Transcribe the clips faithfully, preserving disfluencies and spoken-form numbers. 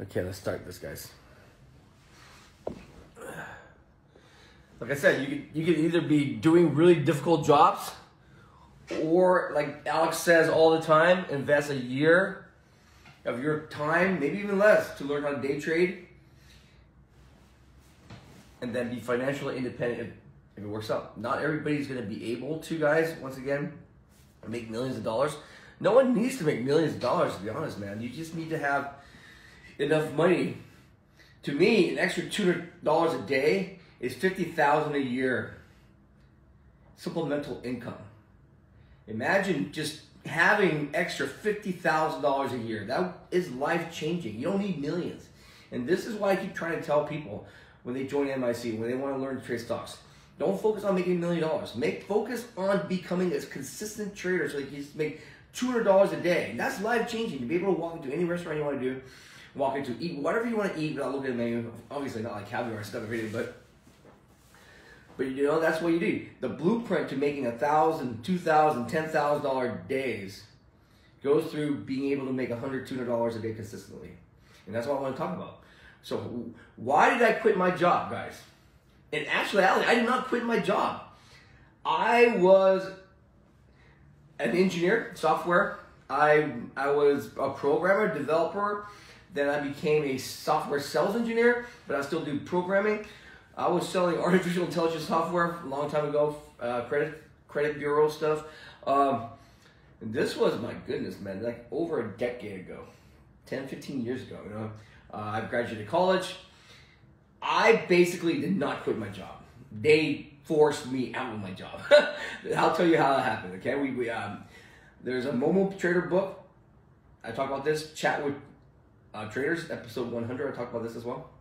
Okay, let's start this, guys. Like I said, you could, you could either be doing really difficult jobs, or like Alex says all the time, invest a year of your time, maybe even less, to learn how to day trade, and then be financially independent if, if it works out. Not everybody's going to be able to, guys, once again, make millions of dollars. No one needs to make millions of dollars, to be honest, man. You just need to have enough money. To me, an extra two hundred dollars a day is fifty thousand dollars a year. Supplemental income. Imagine just having extra fifty thousand dollars a year. That is life-changing. You don't need millions. And this is why I keep trying to tell people when they join M I C, when they want to learn to trade stocks, don't focus on making a million dollars. Make focus on becoming a consistent trader so that you just make two hundred dollars a day. And that's life-changing. To be able to walk into any restaurant you want to do, walk into, eat whatever you want to eat without looking at the menu. Obviously not like caviar and stuff every day, but But you know, that's what you do. The blueprint to making a thousand, two thousand, ten thousand dollar days goes through being able to make a hundred, two hundred dollars a day consistently, and that's what I want to talk about. So, why did I quit my job, guys? In actuality, I did not quit my job. I was an engineer, software. I I was a programmer, developer. Then I became a software sales engineer, but I still do programming. I was selling artificial intelligence software a long time ago, uh, credit credit bureau stuff. Um, and this was, my goodness, man, like over a decade ago, ten, fifteen years ago. You know, uh, I graduated college. I basically did not quit my job. They forced me out of my job. I'll tell you how that happened. Okay, we, we um, there's a Momo Trader book. I talk about this. Chat with uh, Traders, episode one hundred. I talk about this as well.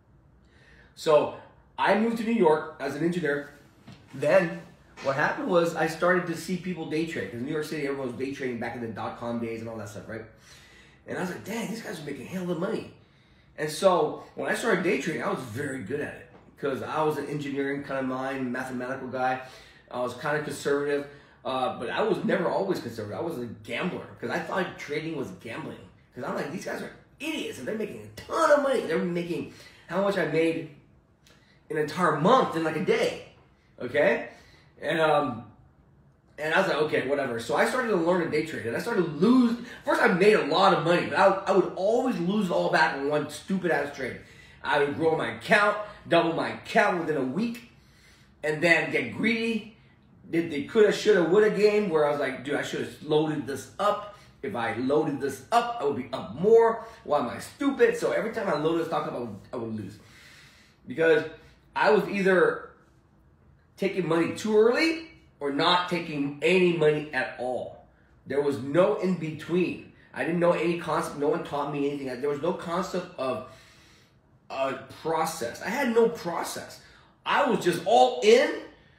So I moved to New York as an engineer. Then what happened was I started to see people day trade, because in New York City everyone was day trading back in the dot-com days and all that stuff, right? And I was like, dang, these guys are making hell of money. And so when I started day trading, I was very good at it, because I was an engineering kind of mind, mathematical guy. I was kind of conservative, uh, but I was never always conservative. I was a gambler, because I thought trading was gambling. Because I'm like, these guys are idiots, and they're making a ton of money. They're making how much I made an entire month in like a day, okay? And um, and I was like, okay, whatever. So I started to learn to day trade, and I started to lose. First, I made a lot of money, but I, I would always lose it all back in one stupid ass trade. I would grow my account, double my account within a week, and then get greedy. Did the coulda, shoulda, woulda game where I was like, dude, I should have loaded this up. If I loaded this up, I would be up more. Why am I stupid? So every time I loaded a stock up, I would, I would lose, because I was either taking money too early or not taking any money at all. There was no in between. I didn't know any concept. No one taught me anything. There was no concept of a process. I had no process. I was just all in.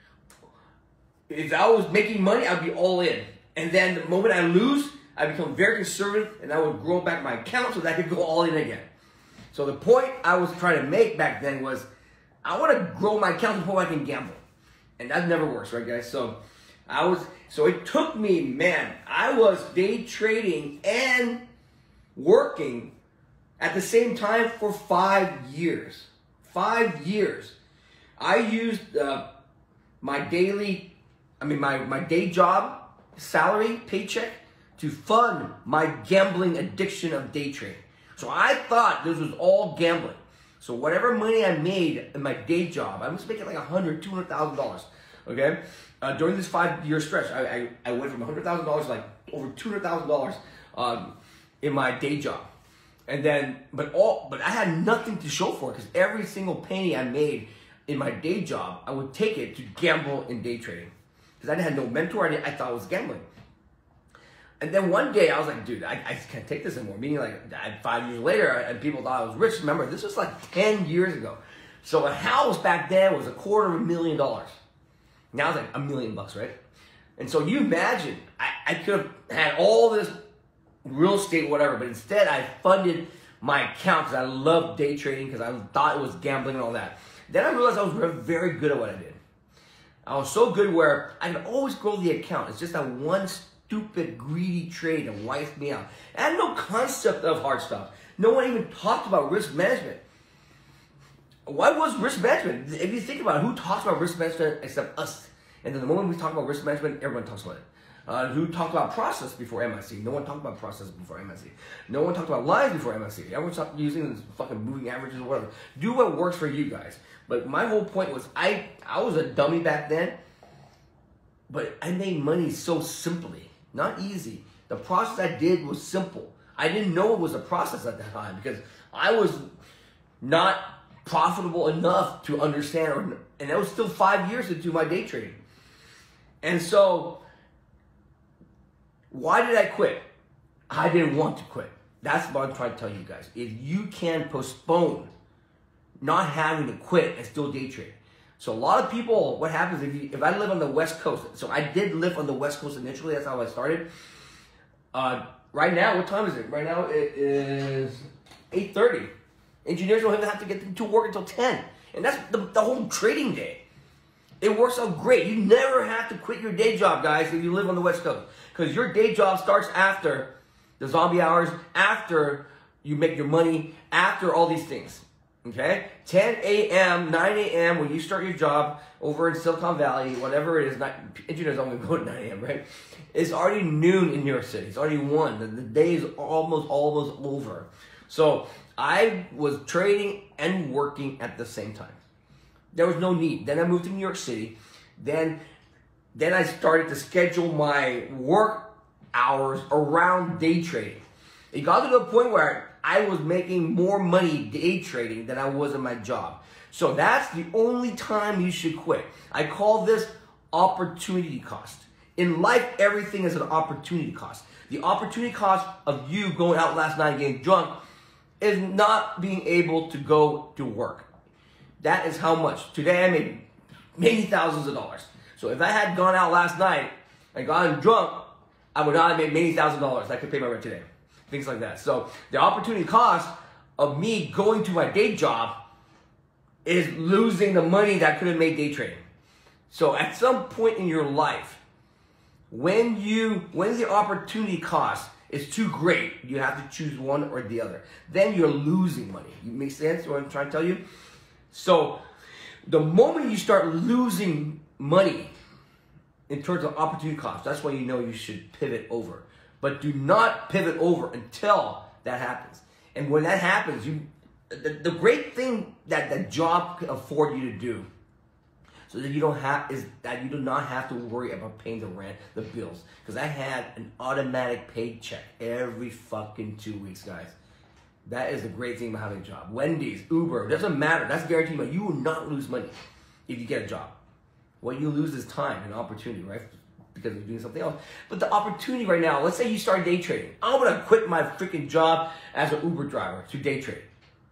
If I was making money, I'd be all in. And then the moment I lose, I become very conservative, and I would grow back my account so that I could go all in again. So the point I was trying to make back then was, I want to grow my account before I can gamble. And that never works, right, guys? So I was, so it took me, man, I was day trading and working at the same time for five years. Five years. I used uh, my daily, I mean, my, my day job, salary, paycheck, to fund my gambling addiction of day trading. So I thought this was all gambling. So whatever money I made in my day job, I was making like a hundred, two hundred thousand dollars. Okay, uh, during this five-year stretch, I, I I went from a hundred thousand dollars to like over two hundred thousand dollars um, in my day job, and then but all but I had nothing to show for it, because every single penny I made in my day job, I would take it to gamble in day trading, because I had no mentor. I, didn't, I thought it was gambling. And then one day I was like, dude, I, I can't take this anymore. Meaning like five years later, and people thought I was rich. Remember, this was like ten years ago. So a house back then was a quarter of a million dollars. Now it's like a million bucks, right? And so you imagine, I, I could have had all this real estate, whatever, but instead I funded my account because I loved day trading, because I thought it was gambling and all that. Then I realized I was very good at what I did. I was so good where I could always grow the account. It's just that one stupid, greedy trade that wiped me out. I had no concept of hard stuff. No one even talked about risk management. What was risk management? If you think about it, who talks about risk management except us? And then the moment we talk about risk management, everyone talks about it. Uh, who talked about process before M I C? No one talked about process before M I C. No one talked about lines before M I C. Everyone stopped using fucking moving averages or whatever. Do what works for you guys. But my whole point was, I, I was a dummy back then, but I made money so simply, not easy. The process I did was simple. I didn't know it was a process at that time because I was not profitable enough to understand, or, and that was still five years into my day trading. And so, why did I quit? I didn't want to quit. That's what I'm trying to tell you guys. If you can postpone not having to quit and still day trade. So a lot of people, what happens if you, if I live on the West Coast, so I did live on the West Coast initially, that's how I started. Uh, right now, what time is it? Right now it is eight thirty. Engineers don't even have to get to work until ten. And that's the, the whole trading day. It works out great. You never have to quit your day job, guys, if you live on the West Coast. Because your day job starts after the zombie hours, after you make your money, after all these things. Okay? ten A M, nine A M, when you start your job over in Silicon Valley, whatever it is, not, engineers only go to nine A M, right? It's already noon in New York City. It's already one. The, the day is almost, almost over. So I was trading and working at the same time. There was no need. Then I moved to New York City. Then, then I started to schedule my work hours around day trading. It got to the point where I was making more money day trading than I was in my job. So that's the only time you should quit. I call this opportunity cost. In life, everything is an opportunity cost. The opportunity cost of you going out last night getting drunk is not being able to go to work. That is how much. Today I made many thousands of dollars. So if I had gone out last night and gotten drunk, I would not have made many thousand dollars. I could pay my rent today. Things like that. So the opportunity cost of me going to my day job is losing the money that I could have made day trading. So at some point in your life, when you when the opportunity cost is too great, you have to choose one or the other. Then you're losing money. You make sense what I'm trying to tell you? So the moment you start losing money in terms of opportunity cost, that's when you know you should pivot over. But do not pivot over until that happens. And when that happens, you the, the great thing that the job can afford you to do, so that you don't have, is that you do not have to worry about paying the rent, the bills. Because I had an automatic paycheck every fucking two weeks, guys. That is the great thing about having a job. Wendy's, Uber, doesn't matter. That's guaranteed money. You will not lose money if you get a job. What you lose is time and opportunity, right? Because you're doing something else. But the opportunity right now, let's say you start day trading. I'm going to quit my freaking job as an Uber driver to day trade.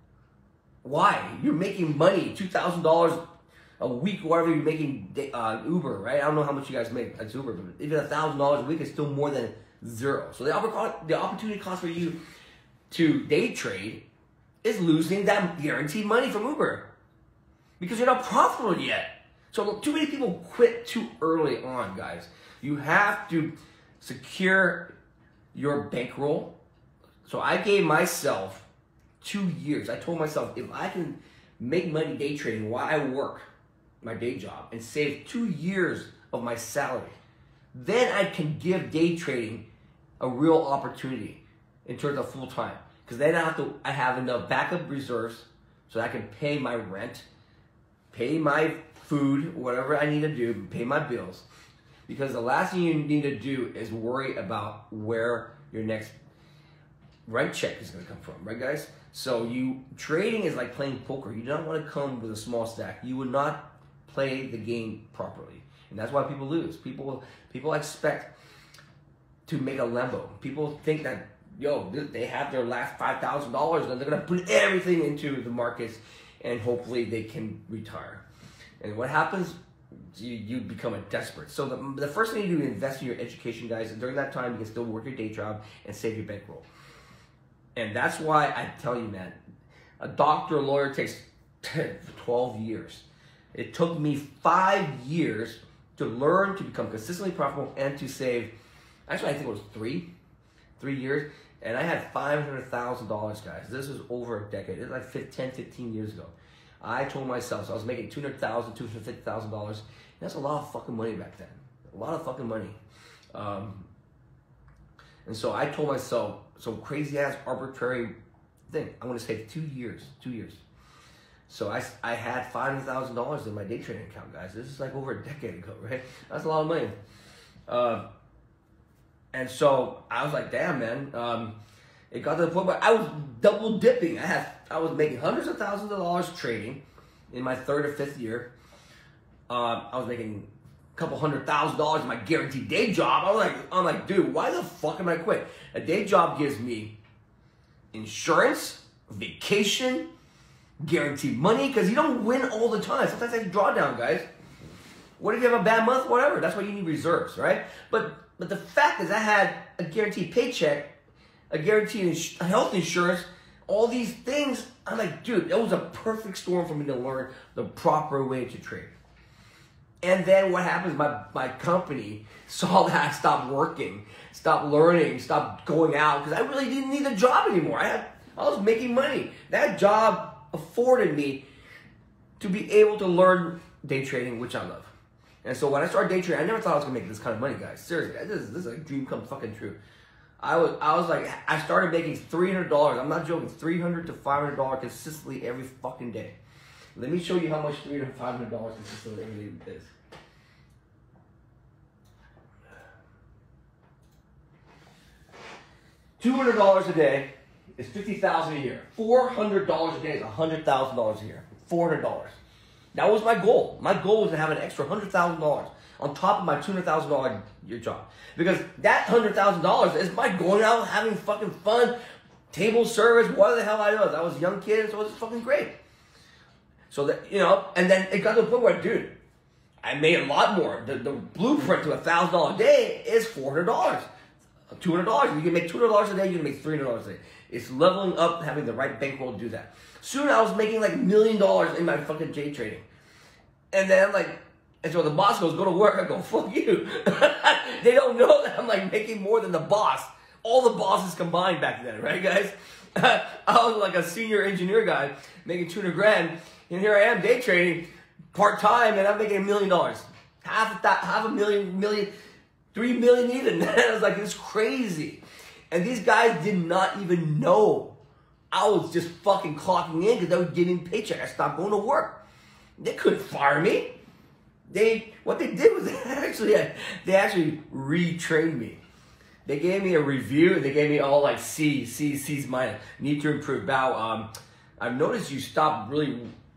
Why? You're making money, two thousand dollars a week, whatever you're making uh, Uber, right? I don't know how much you guys make as Uber, but even one thousand dollars a week is still more than zero. So the opportunity cost for you to day trade is losing that guaranteed money from Uber because you're not profitable yet. So too many people quit too early on, guys. You have to secure your bankroll. So I gave myself two years. I told myself, if I can make money day trading while I work my day job and save two years of my salary, then I can give day trading a real opportunity in terms of full time. Because then I have to, I have enough backup reserves so I can pay my rent, pay my food, whatever I need to do, pay my bills. Because the last thing you need to do is worry about where your next rent check is going to come from, right, guys? So you trading is like playing poker. You don't want to come with a small stack. You would not play the game properly, and that's why people lose. People people expect to make a Lambo. People think that, yo, they have their last five thousand dollars and they're going to put everything into the markets and hopefully they can retire. And what happens? You, you become a desperate. So the, the first thing you do is invest in your education, guys. And during that time, you can still work your day job and save your bankroll. And that's why I tell you, man, a doctor, a lawyer takes twelve years. It took me five years to learn to become consistently profitable and to save. Actually, I think it was three, three years. And I had five hundred thousand dollars, guys. This was over a decade. It was like ten, fifteen years ago. I told myself, so I was making two hundred thousand dollars, two hundred fifty thousand dollars. That's a lot of fucking money back then. A lot of fucking money. Um, and so I told myself, some crazy ass arbitrary thing. I'm going to say two years, two years. So I, I had five hundred thousand dollars in my day trading account, guys. This is like over a decade ago, right? That's a lot of money. Uh, and so I was like, damn, man. Um, it got to the point where I was double dipping. I had, I was making hundreds of thousands of dollars trading in my third or fifth year. Uh, I was making a couple hundred thousand dollars in my guaranteed day job. I was like, I'm like, dude, why the fuck am I quit? A day job gives me insurance, vacation, guaranteed money, because you don't win all the time. Sometimes I draw down, guys. What if you have a bad month? Whatever. That's why you need reserves, right? But but the fact is, I had a guaranteed paycheck, a guaranteed ins- health insurance, all these things. I'm like, dude, that was a perfect storm for me to learn the proper way to trade. And then what happens? My my company saw that I stopped working, stopped learning, stopped going out, because I really didn't need a job anymore. I had I was making money. That job afforded me to be able to learn day trading, which I love. And so when I started day trading, I never thought I was gonna make this kind of money, guys. Seriously, this is, this is a dream come fucking true. I was I was like, I started making three hundred dollars. I'm not joking, three hundred to five hundred dollars consistently every fucking day. Let me show you how much three hundred to five hundred dollars consistently every day is. two hundred dollars a day is fifty thousand dollars a year. four hundred dollars a day is one hundred thousand dollars a year. four hundred dollars. That was my goal. My goal was to have an extra one hundred thousand dollars on top of my two hundred thousand dollars year job. Because that one hundred thousand dollars is my going out, having fucking fun, table service, what the hell I was. I was a young kid, so it was fucking great. So that, you know, and then it got to the point where, dude, I made a lot more. The, the blueprint to one thousand dollars a day is four hundred dollars. two hundred dollars. You can make two hundred dollars a day, you can make three hundred dollars a day. It's leveling up, having the right bankroll to do that. Soon I was making like a million dollars in my fucking day trading. And then like, and so the boss goes, go to work. I go, fuck you. They don't know that I'm like making more than the boss. All the bosses combined back then, right guys? I was like a senior engineer guy making two hundred grand. And here I am day trading part-time and I'm making a million dollars. Half a, th- half a million, million, three million even. I was like, it's crazy. And these guys did not even know I was just fucking clocking in because they were getting paycheck. I stopped going to work. They couldn't fire me. They what they did was they actually they actually retrained me. They gave me a review and they gave me all like C, C, C's minus. Need to improve. Bow. Um, I've noticed you stopped really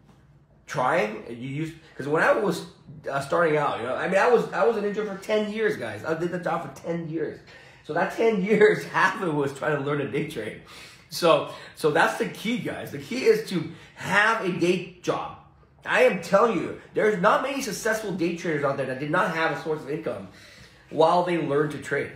trying. You used because when I was uh, starting out, you know, I mean, I was I was an intern for ten years, guys. I did the job for ten years. So that ten years, half of it was trying to learn a day trade. So, so that's the key, guys. The key is to have a day job. I am telling you, there's not many successful day traders out there that did not have a source of income while they learn to trade.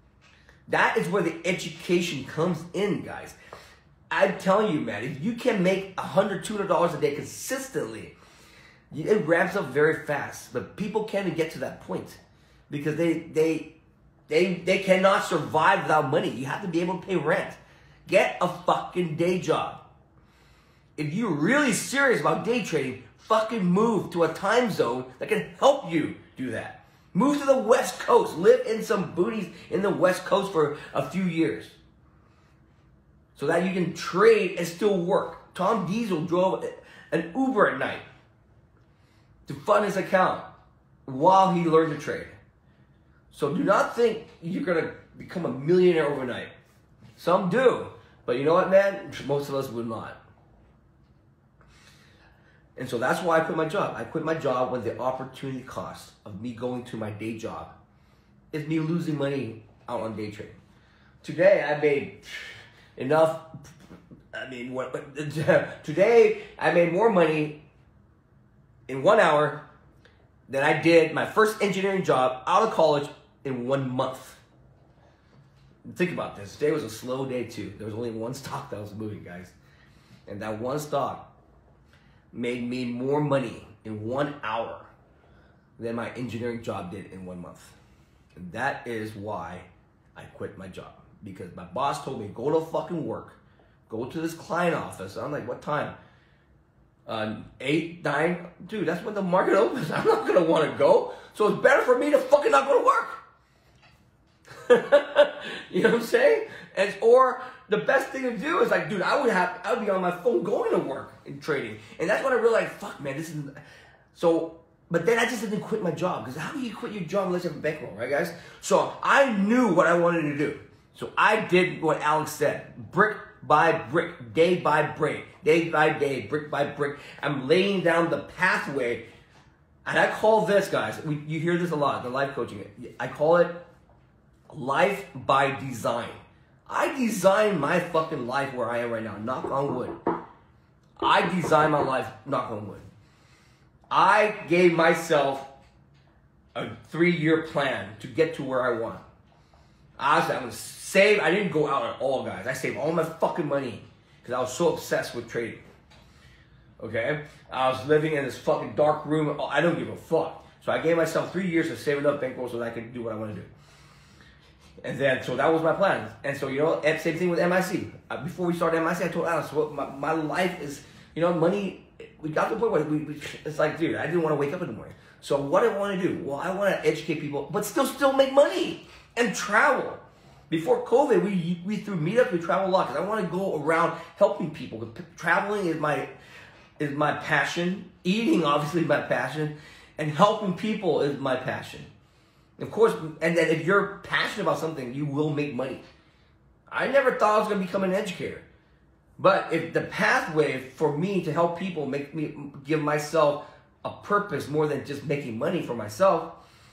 That is where the education comes in, guys. I'm telling you, man, if you can make one hundred dollars, two hundred dollars a day consistently, it ramps up very fast. But people can't even get to that point because they, they, they, they cannot survive without money. You have to be able to pay rent. Get a fucking day job. If you're really serious about day trading, fucking move to a time zone that can help you do that. Move to the West Coast. Live in some booties in the West Coast for a few years. So that you can trade and still work. Tom Diesel drove an Uber at night to fund his account while he learned to trade. So do not think you're going to become a millionaire overnight. Some do. But you know what, man? Most of us would not. And so that's why I quit my job. I quit my job when the opportunity cost of me going to my day job is me losing money out on day trading. Today, I made enough. I mean, what, today, I made more money in one hour than I did my first engineering job out of college in one month. Think about this. Today was a slow day too. There was only one stock that was moving, guys. And that one stock made me more money in one hour than my engineering job did in one month. And that is why I quit my job. because my boss told me, go to fucking work. Go to this client office. I'm like, what time? Uh, eight, nine? Dude, that's when the market opens. I'm not going to want to go. So it's better for me to fucking not go to work. You know what I'm saying? And or the best thing to do is like, dude, I would have, I would be on my phone going to work and trading. And that's when I realized, fuck, man, this is, so, but then I just didn't quit my job. Because how do you quit your job unless you have a bankroll, right, guys? So I knew what I wanted to do. So I did what Alex said, brick by brick, day by break, day by day, brick by brick. I'm laying down the pathway. And I call this, guys, we, you hear this a lot, the life coaching. I call it life by design. I designed my fucking life where I am right now, knock on wood. I designed my life, knock on wood. I gave myself a three-year plan to get to where I want. I was, I was saved. I didn't go out at all, guys. I saved all my fucking money because I was so obsessed with trading. Okay? I was living in this fucking dark room. I don't give a fuck. So I gave myself three years to save enough bankroll so that I could do what I want to do. And then, so that was my plan. And so, you know, same thing with M I C. Uh, before we started M I C, I told Alice, well, my, my life is, you know, money, we got to the point where we, we, it's like, dude, I didn't want to wake up in the morning. So what I want to do? Well, I want to educate people, but still, still make money and travel. Before COVID, we, we through meetups, we travel a lot because I want to go around helping people. Traveling is my, is my passion. Eating, obviously, is my passion. And helping people is my passion. Of course, and then if you're passionate about something, you will make money. I never thought I was going to become an educator. But if the pathway for me to help people, make me give myself a purpose more than just making money for myself,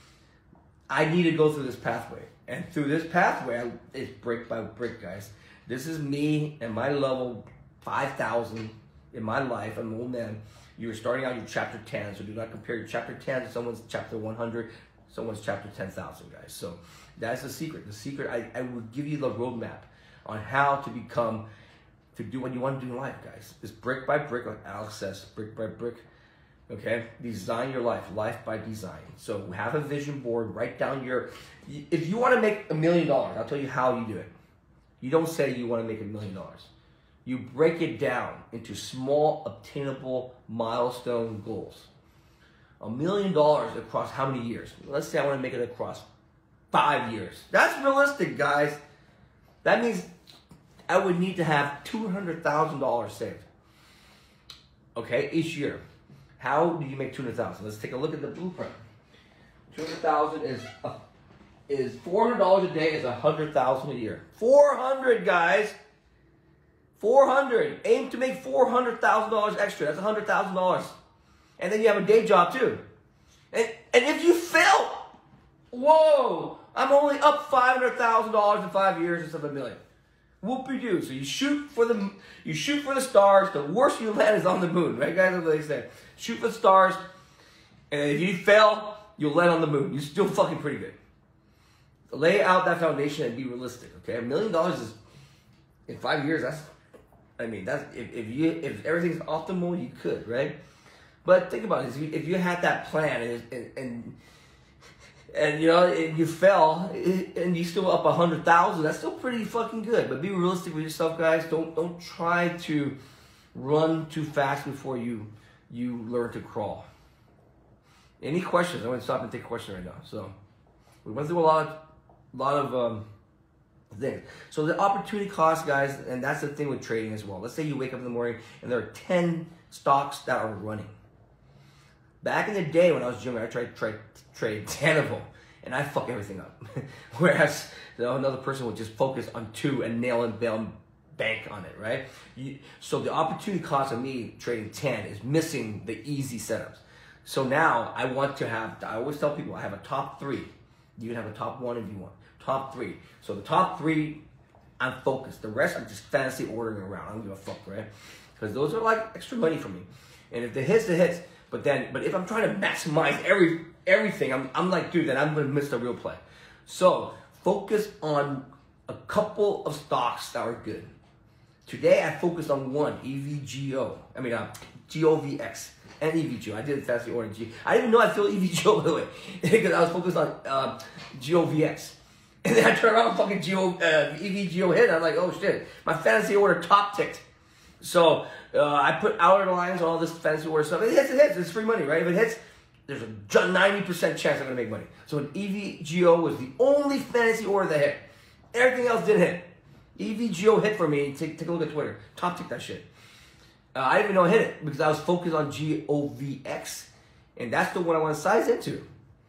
I need to go through this pathway. And through this pathway, I, it's brick by brick, guys. This is me and my level five thousand in my life. I'm an old man. You're starting out your chapter ten, so do not compare your chapter ten to someone's chapter one hundred. Someone's chapter ten thousand, guys. So that's the secret. The secret, I, I will give you the roadmap on how to become, to do what you want to do in life, guys. It's brick by brick, like Alex says, brick by brick. Okay? Design your life, life by design. So have a vision board, write down your, if you want to make a million dollars, I'll tell you how you do it. You don't say you want to make a million dollars. You break it down into small, obtainable milestone goals. A million dollars across how many years? Let's say I want to make it across five years. That's realistic, guys. That means I would need to have two hundred thousand dollars saved. Okay, each year. How do you make two hundred thousand dollars? Let's take a look at the blueprint. two hundred thousand dollars is a, is four hundred dollars a day is one hundred thousand dollars a year. four hundred, guys. four hundred. Aim to make four hundred thousand dollars extra. That's one hundred thousand dollars. And then you have a day job too. And, and if you fail, whoa, I'm only up five hundred thousand dollars in five years instead of a million. Whoop-de-doo. So you shoot for the you shoot for the stars. The worst you land is on the moon, right, guys? That's what they say. Shoot for the stars, and if you fail, you'll land on the moon. You're still fucking pretty good. Lay out that foundation and be realistic. Okay, a million dollars is in five years. That's, I mean, that's if, if you if everything's optimal, you could, right? But think about it. If you, if you had that plan and and and, and you know and you fell and you still up a hundred thousand, that's still pretty fucking good. But be realistic with yourself, guys. Don't don't try to run too fast before you you learn to crawl. Any questions? I'm going to stop and take a question right now. So we went through a lot of lot of um, things. So the opportunity cost, guys, and that's the thing with trading as well. Let's say you wake up in the morning and there are ten stocks that are running. Back in the day when I was younger, I tried to trade ten of them, and I fuck everything up. Whereas you know, another person would just focus on two and nail and bail bank on it, right? You, so the opportunity cost of me trading ten is missing the easy setups. So now I want to have, I always tell people I have a top three. You can have a top one if you want. Top three. So the top three, I'm focused. The rest I'm just fantasy ordering around. I don't give a fuck, right? Because those are like extra money for me. And if the hits, the hits. But then, but if I'm trying to maximize every everything, I'm, I'm like, dude, then I'm going to miss the real play. So focus on a couple of stocks that are good. Today, I focused on one, E V G O. I mean, uh, G O V X and E V G O. I did fancy order G. I didn't even know I feel E V G O, by the way, because I was focused on uh, G O V X. And then I turn around, fucking Geo, uh, E V G O hit. I'm like, oh shit, my fantasy order top ticked. So uh, I put outer lines on all this fantasy order stuff. If it hits, it hits. It's free money, right? If it hits, there's a ninety percent chance I'm gonna make money. So an E V G O was the only fantasy order that hit. Everything else didn't hit. E V G O hit for me. Take, take a look at Twitter. Top tick that shit. Uh, I didn't even know it hit it because I was focused on G O V X, and that's the one I want to size into.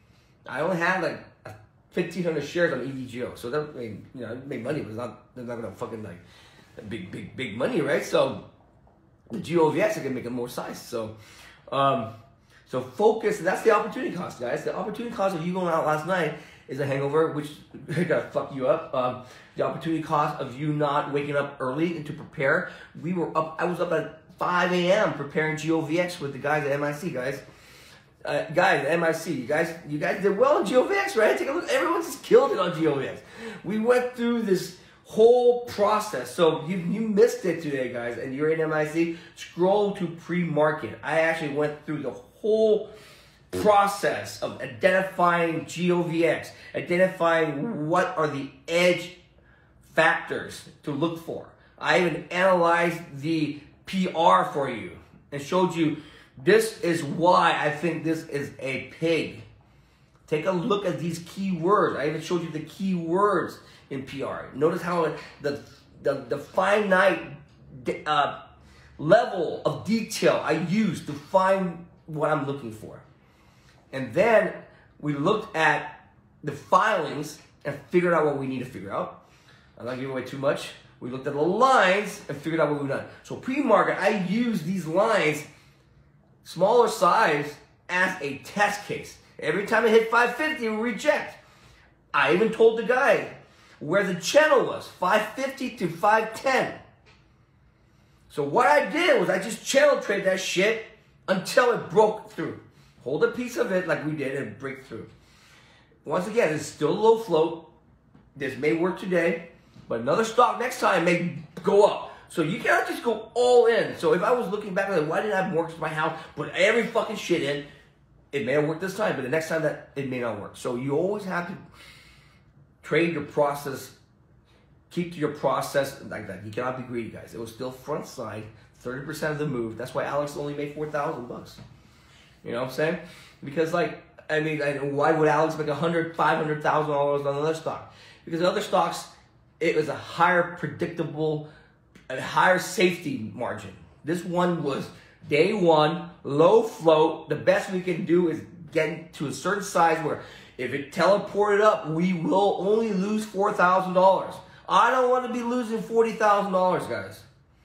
I only had like fifteen hundred shares on E V G O, so that, I mean, you know, I made money, but it's not, they're not gonna fucking like big, big, big money, right? So the G O V X, I can make it more size. So, um, so focus. That's the opportunity cost, guys. The opportunity cost of you going out last night is a hangover, which gotta fuck you up. Um, the opportunity cost of you not waking up early and to prepare. We were up. I was up at five A M preparing G O V X with the guys at M I C, guys. Uh, guys, at M I C, you guys, you guys did well on G O V X, right? Take a look. Everyone just killed it on G O V X. We went through this whole process. So you you missed it today, guys, and you're in M I C. Scroll to pre-market. I actually went through the whole process of identifying G O V X, identifying what are the edge factors to look for. I even analyzed the P R for you and showed you this is why I think this is a pig. Take a look at these keywords. I even showed you the keywords in P R. Notice how the the, the finite uh, level of detail I use to find what I'm looking for. And then we looked at the filings and figured out what we need to figure out. I'm not giving away too much. We looked at the lines and figured out what we've done. So pre-market, I use these lines, smaller size, as a test case. Every time I hit five fifty, we reject. I even told the guy where the channel was, five fifty to five ten. So what I did was I just channel trade that shit until it broke through. Hold a piece of it like we did and break through. Once again, it's still low float. This may work today, but another stock next time may go up. So you cannot just go all in. So if I was looking back, like, why didn't I have mortgage my house, put every fucking shit in? It may have worked this time, but the next time that it may not work. So you always have to trade your process, keep to your process like that. You cannot be greedy, guys. It was still front side, thirty percent of the move. That's why Alex only made four thousand bucks. You know what I'm saying? Because like, I mean, I, why would Alex make a hundred, five hundred thousand dollars on another stock? Because other stocks, it was a higher predictable, a higher safety margin. This one was day one, low float. The best we can do is get to a certain size where if it teleported up, we will only lose four thousand dollars. I don't want to be losing forty thousand dollars, guys.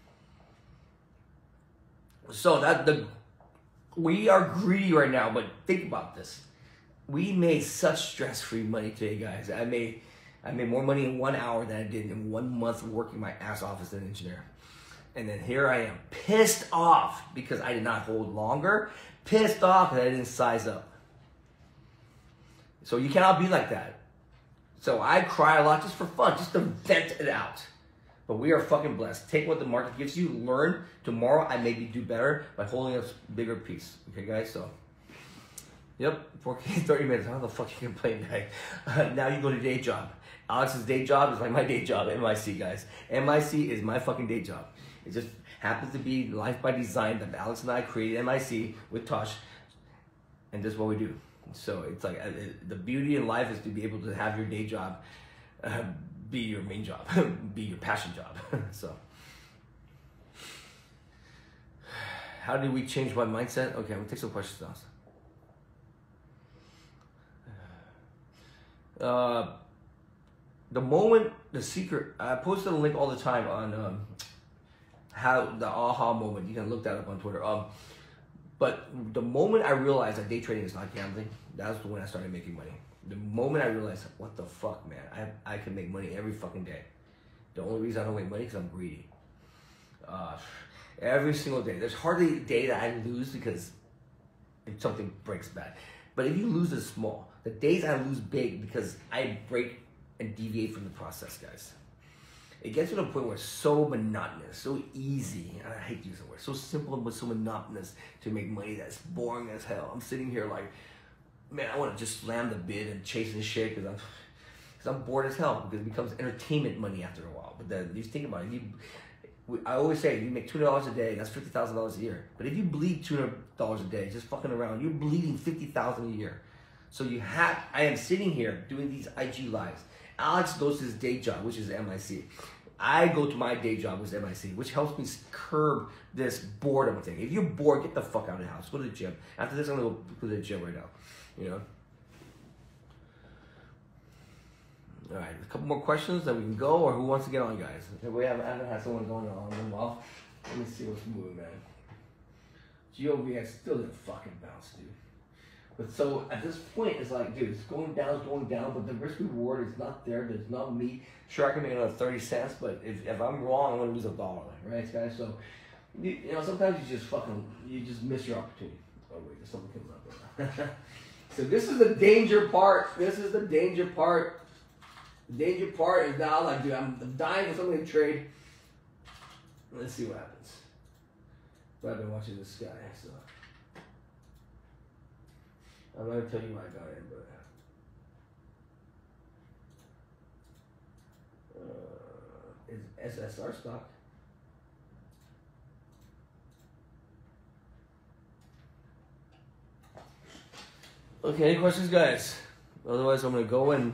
So that the we are greedy right now, but think about this. We made such stress-free money today, guys. I made I made more money in one hour than I did in one month working my ass off as an engineer. And then here I am, pissed off because I did not hold longer, pissed off that I didn't size up. So you cannot be like that. So I cry a lot just for fun, just to vent it out. But we are fucking blessed. Take what the market gives you, learn. Tomorrow I maybe do better by holding a bigger piece. Okay, guys? So, yep, four K, thirty minutes. How the fuck you complain, guy? Uh, now you go to day job. Alex's day job is like my day job, M I C, guys. M I C is my fucking day job. It just happens to be life by design that Alex and I created M I C with Tosh, and this is what we do. So it's like uh, the beauty in life is to be able to have your day job uh, be your main job, be your passion job. So, how did we change my mindset? Okay, I'm gonna take some questions now. Uh, the moment, the secret, I posted a link all the time on um, how the aha moment. You can look that up on Twitter. Um, but the moment I realized that day trading is not gambling, that's when I started making money. The moment I realized, what the fuck, man, I I can make money every fucking day. The only reason I don't make money is because I'm greedy. Uh, every single day. There's hardly a day that I lose because if something breaks bad. But if you lose it small, the days I lose big because I break and deviate from the process, guys. It gets to the point where it's so monotonous, so easy, and I hate using the word, so simple but so monotonous to make money that's boring as hell. I'm sitting here like, man, I want to just slam the bid and chase this shit because I'm, Because I'm bored as hell, because it becomes entertainment money after a while. But then you think about it. You, I always say, if you make two hundred dollars a day, that's fifty thousand dollars a year. But if you bleed two hundred dollars a day, just fucking around, you're bleeding fifty thousand dollars a year. So you have, I am sitting here doing these I G lives. Alex goes to his day job, which is M I C. I go to my day job, which is M I C, which helps me curb this boredom thing. If you're bored, get the fuck out of the house. Go to the gym. After this, I'm gonna go to the gym right now. You know? All right, a couple more questions, then we can go, or who wants to get on, guys? We haven't, I haven't had someone going on in a while. Let me see what's moving, man. G O V X still didn't fucking bounce, dude. But so at this point, it's like, dude, it's going down, it's going down, but the risk reward is not there. There's not me. Sure, I can make another thirty cents, but if, if I'm wrong, I'm gonna lose a dollar, right, guys? So, you, you know, sometimes you just fucking, you just miss your opportunity. Oh wait, there's something coming up there. So this is the danger part. This is the danger part. The danger part is now, like, dude, I'm, I'm dying for something to trade. Let's see what happens. But I've been watching this guy, so. I'm not gonna tell you why I got in, but. Uh, it's S S R stock. Okay, any questions, guys? Otherwise, I'm gonna go and.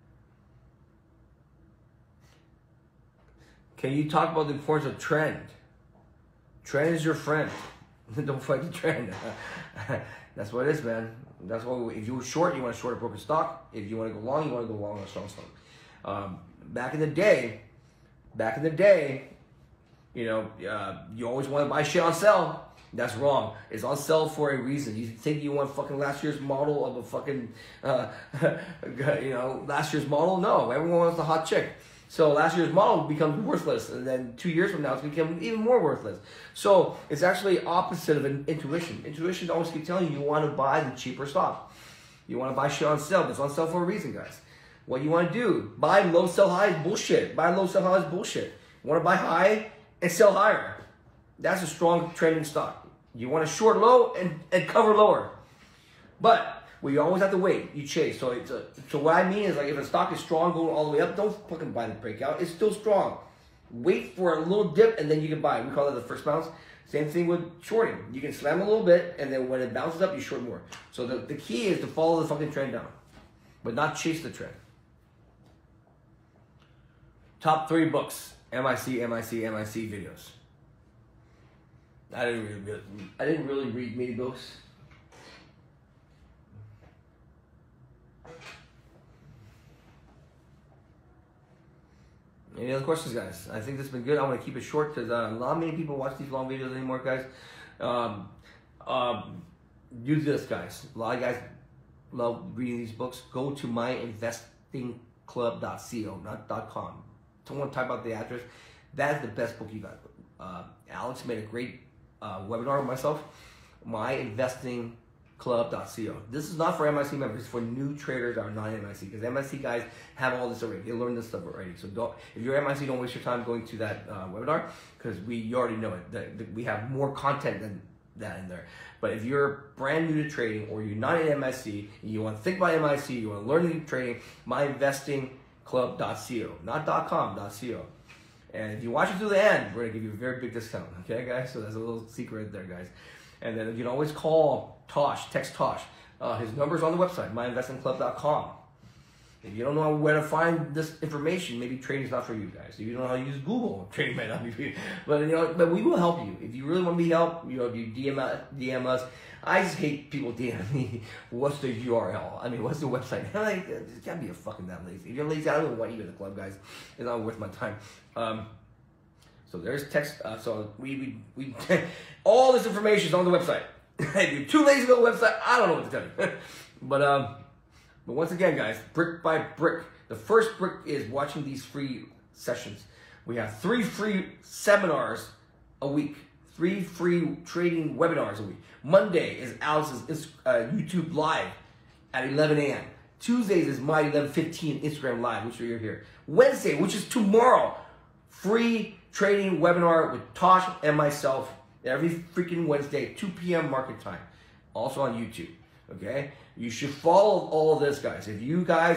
Can you talk about the importance of trend? Trend is your friend. Don't fight the trend. That's what it is, man. That's what. If you're short, you want to short a broken stock. If you want to go long, you want to go long on a strong stock. Um, back in the day, back in the day, you know, uh, you always want to buy shit on sale. That's wrong. It's on sale for a reason. You think you want fucking last year's model of a fucking, uh, you know, last year's model? No, everyone wants the hot chick. So last year's model becomes worthless, and then two years from now it's become even more worthless. So it's actually opposite of an intuition. Intuition always keeps telling you you want to buy the cheaper stock. You want to buy shit on sale, but it's on sale for a reason, guys. What you want to do, buy low, sell high is bullshit. Buy low, sell high is bullshit. You want to buy high and sell higher. That's a strong trending stock. You want to short low and, and cover lower. But well, you always have to wait. You chase. So it's a, so what I mean is, like, if a stock is strong going all the way up, don't fucking buy the breakout. It's still strong. Wait for a little dip and then you can buy. We call it the first bounce. Same thing with shorting. You can slam a little bit and then when it bounces up, you short more. So the, the key is to follow the fucking trend down, but not chase the trend. Top three books: M I C, M I C, M I C videos. I didn't really, I didn't really read many books. Any other questions, guys? I think this has been good. I want to keep it short because uh, not many people watch these long videos anymore, guys. Um, um, use this, guys. A lot of guys love reading these books. Go to my investing club dot co, not .com. Someone type out the address. That is the best book you got. Uh, Alex made a great uh, webinar with myself. my investing club dot co. This is not for M I C members, it's for new traders that are not M I C, because M I C guys have all this already. They learned this stuff already. So don't, if you're M I C, don't waste your time going to that uh, webinar, because we you already know it. The, the, we have more content than that in there. But if you're brand new to trading, or you're not in M I C, and you want to think about M I C, you want to learn trading, my investing club dot co, not .com, .co. And if you watch it through the end, we're gonna give you a very big discount. Okay, guys? So that's a little secret there, guys. And then you can always call Tosh, text Tosh. Uh, his number's on the website, my investing club dot com. If you don't know where to find this information, maybe trading's not for you guys. If you don't know how to use Google, trading might not be for you. But you know, but we will help you. If you really want to be helped, you know, if you D M, D M us. I just hate people D M me. What's the U R L? I mean, what's the website? Like, it can't be a fucking that lazy. If you're lazy, I don't even want you in the club, guys. It's not worth my time. Um, so there's text. Uh, so we we we all this information is on the website. If you're too lazy to go to the website, I don't know what to tell you. but um, but once again, guys, brick by brick. The first brick is watching these free sessions. We have three free seminars a week. Three free trading webinars a week. Monday is Alex's uh, YouTube live at eleven A M Tuesdays is my eleven fifteen Instagram live, which you're here. Wednesday, which is tomorrow, free trading webinar with Tosh and myself every freaking Wednesday, two P M market time. Also on YouTube, okay? You should follow all of this, guys. If you guys are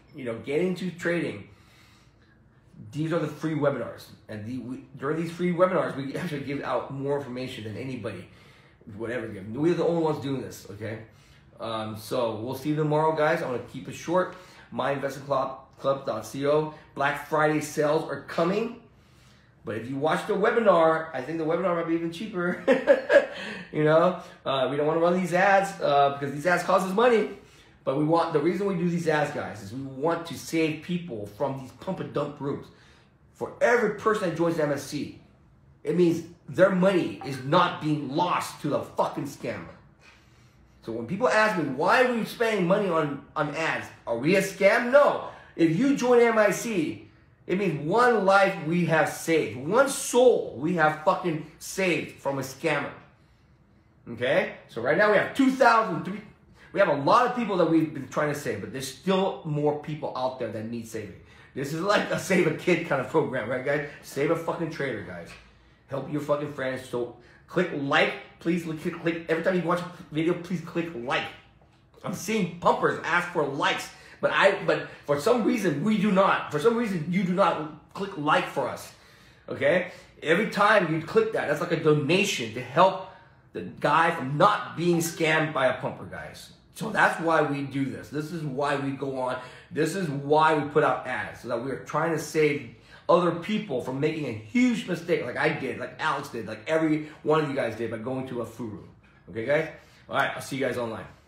you know, get into trading, these are the free webinars. And the, we, during these free webinars, we actually give out more information than anybody would ever give. We're the only ones doing this, okay? Um, so we'll see you tomorrow, guys. I'm going to keep it short. my investment club dot co. Black Friday sales are coming. But if you watch the webinar, I think the webinar might be even cheaper. You know, uh, we don't want to run these ads uh, because these ads cost us money. But we want, the reason we do these ads, guys, is we want to save people from these pump and dump rooms. For every person that joins M S C, it means their money is not being lost to the fucking scammer. So when people ask me, why are we spending money on, on ads? Are we a scam? No. If you join M I C, it means one life we have saved. One soul we have fucking saved from a scammer. Okay? So right now we have two thousand, three, we have a lot of people that we've been trying to save, but there's still more people out there that need saving. This is like a save a kid kind of program, right, guys? Save a fucking trader, guys. Help your fucking friends. So click like, please click, click. Every time you watch a video, please click like. I'm seeing pumpers ask for likes, but I, but for some reason we do not. For some reason you do not click like for us, okay? Every time you click that, that's like a donation to help the guy from not being scammed by a pumper, guys. So that's why we do this. This is why we go on. This is why we put out ads, so that we're trying to save other people from making a huge mistake like I did, like Alex did, like every one of you guys did by going to a food room. Okay, guys? All right, I'll see you guys online.